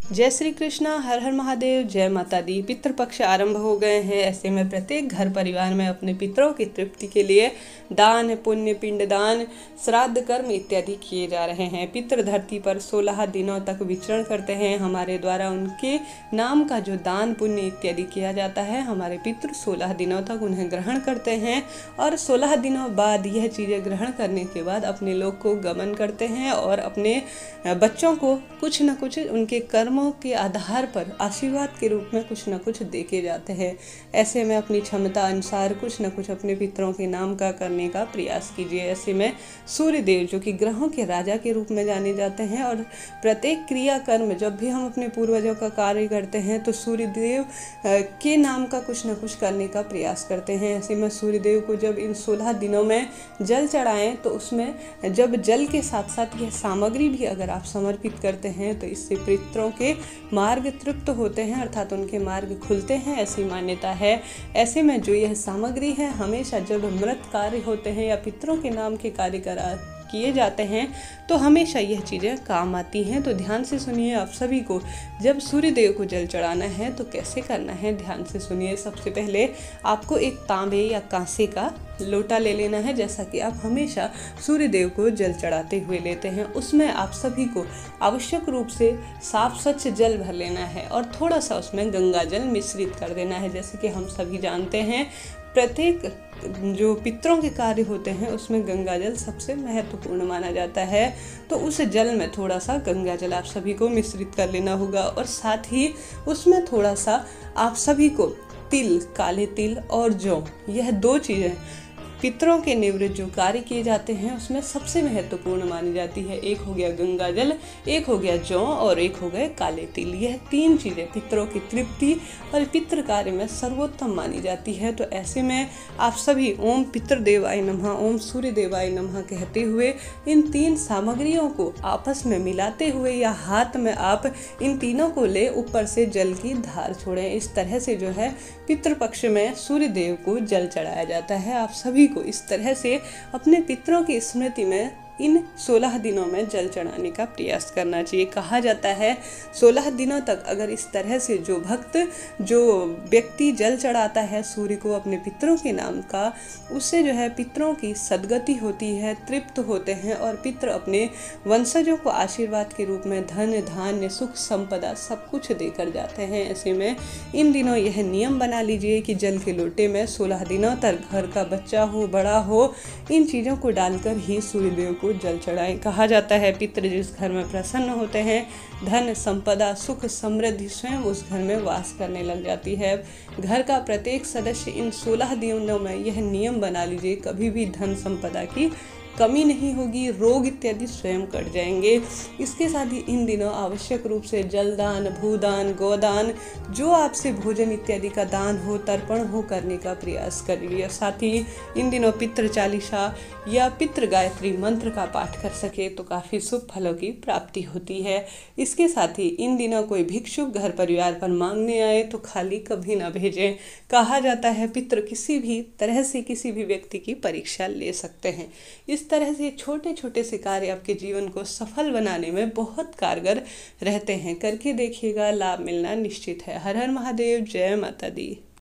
जय श्री कृष्णा, हर हर महादेव, जय माता दी। पितृपक्ष आरंभ हो गए हैं। ऐसे में प्रत्येक घर परिवार में अपने पितरों की तृप्ति के लिए दान, पुण्य, पिंडदान, श्राद्ध कर्म इत्यादि किए जा रहे हैं। पितृ धरती पर 16 दिनों तक विचरण करते हैं। हमारे द्वारा उनके नाम का जो दान पुण्य इत्यादि किया जाता है, हमारे पितृ 16 दिनों तक उन्हें ग्रहण करते हैं और 16 दिनों बाद यह चीज़ें ग्रहण करने के बाद अपने लोक को गमन करते हैं और अपने बच्चों को कुछ न कुछ उनके कर्मों के आधार पर आशीर्वाद के रूप में कुछ न कुछ दे के जाते हैं। ऐसे में अपनी क्षमता अनुसार कुछ न कुछ अपने पितरों के नाम का करने का प्रयास कीजिए। ऐसे में सूर्य देव, जो कि ग्रहों के राजा के रूप में जाने जाते हैं, और प्रत्येक क्रिया कर्म जब भी हम अपने पूर्वजों का कार्य करते हैं तो सूर्य देव के नाम का कुछ न कुछ करने का प्रयास करते हैं। ऐसे में सूर्य देव को जब इन 16 दिनों में जल चढ़ाएं तो उसमें जब जल के साथ साथ यह सामग्री भी अगर आप समर्पित करते हैं तो इससे पितरों के मार्ग तृप्त होते हैं, अर्थात उनके मार्ग खुलते हैं, ऐसी मान्यता है। ऐसे में जो यह सामग्री है, हमेशा जब मृत कार्य होते हैं या पितरों के नाम के कार्य किए जाते हैं तो हमेशा यह चीज़ें काम आती हैं। तो ध्यान से सुनिए आप सभी को, जब सूर्य देव को जल चढ़ाना है तो कैसे करना है, ध्यान से सुनिए। सबसे पहले आपको एक तांबे या कांसे का लोटा ले लेना है, जैसा कि आप हमेशा सूर्य देव को जल चढ़ाते हुए लेते हैं। उसमें आप सभी को आवश्यक रूप से साफ स्वच्छ जल भर लेना है और थोड़ा सा उसमें गंगा जल मिश्रित कर देना है। जैसे कि हम सभी जानते हैं, प्रत्येक जो पितरों के कार्य होते हैं उसमें गंगा जल सबसे महत्वपूर्ण माना जाता है। तो उस जल में थोड़ा सा गंगा जल आप सभी को मिश्रित कर लेना होगा और साथ ही उसमें थोड़ा सा आप सभी को तिल, काले तिल और जौ, यह दो चीज़ें पितरों के निवृत्त जो कार्य किए जाते हैं उसमें सबसे महत्वपूर्ण मानी जाती है। एक हो गया गंगा जल, एक हो गया जौ और एक हो गए काले तिल। यह तीन चीज़ें पितरों की तृप्ति और पितृ कार्य में सर्वोत्तम मानी जाती है। तो ऐसे में आप सभी ओम पितृदेवाय नमः, ओम सूर्य देवाय नमः कहते हुए इन तीन सामग्रियों को आपस में मिलाते हुए या हाथ में आप इन तीनों को ले ऊपर से जल की धार छोड़ें। इस तरह से जो है पितृपक्ष में सूर्य देव को जल चढ़ाया जाता है। आप सभी को इस तरह से अपने पितरों की स्मृति में इन 16 दिनों में जल चढ़ाने का प्रयास करना चाहिए। कहा जाता है 16 दिनों तक अगर इस तरह से जो भक्त, जो व्यक्ति जल चढ़ाता है सूर्य को अपने पितरों के नाम का, उससे जो है पितरों की सद्गति होती है, तृप्त होते हैं और पितर अपने वंशजों को आशीर्वाद के रूप में धन, धान्य, सुख, संपदा सब कुछ देकर जाते हैं। ऐसे में इन दिनों यह नियम बना लीजिए कि जल के लोटे में 16 दिनों तक घर का बच्चा हो, बड़ा हो, इन चीज़ों को डालकर ही सूर्य देव को जल चढ़ाएं। कहा जाता है पितृ जिस घर में प्रसन्न होते हैं, धन, संपदा, सुख, समृद्धि स्वयं उस घर में वास करने लग जाती है। घर का प्रत्येक सदस्य इन 16 दिनों में यह नियम बना लीजिए, कभी भी धन संपदा की कमी नहीं होगी, रोग इत्यादि स्वयं कट जाएंगे। इसके साथ ही इन दिनों आवश्यक रूप से जलदान, भूदान, गोदान, जो आपसे भोजन इत्यादि का दान हो, तर्पण हो, करने का प्रयास करिए। साथ ही इन दिनों पितृ चालीसा या पितृ गायत्री मंत्र का पाठ कर सके तो काफ़ी शुभ फलों की प्राप्ति होती है। इसके साथ ही इन दिनों कोई भिक्षुक घर परिवार पर मांगने आए तो खाली कभी ना भेजें। कहा जाता है पितृ किसी भी तरह से किसी भी व्यक्ति की परीक्षा ले सकते हैं। इस तरह से छोटे छोटे से कार्य आपके जीवन को सफल बनाने में बहुत कारगर रहते हैं। करके देखिएगा, लाभ मिलना निश्चित है। हर हर महादेव, जय माता दी।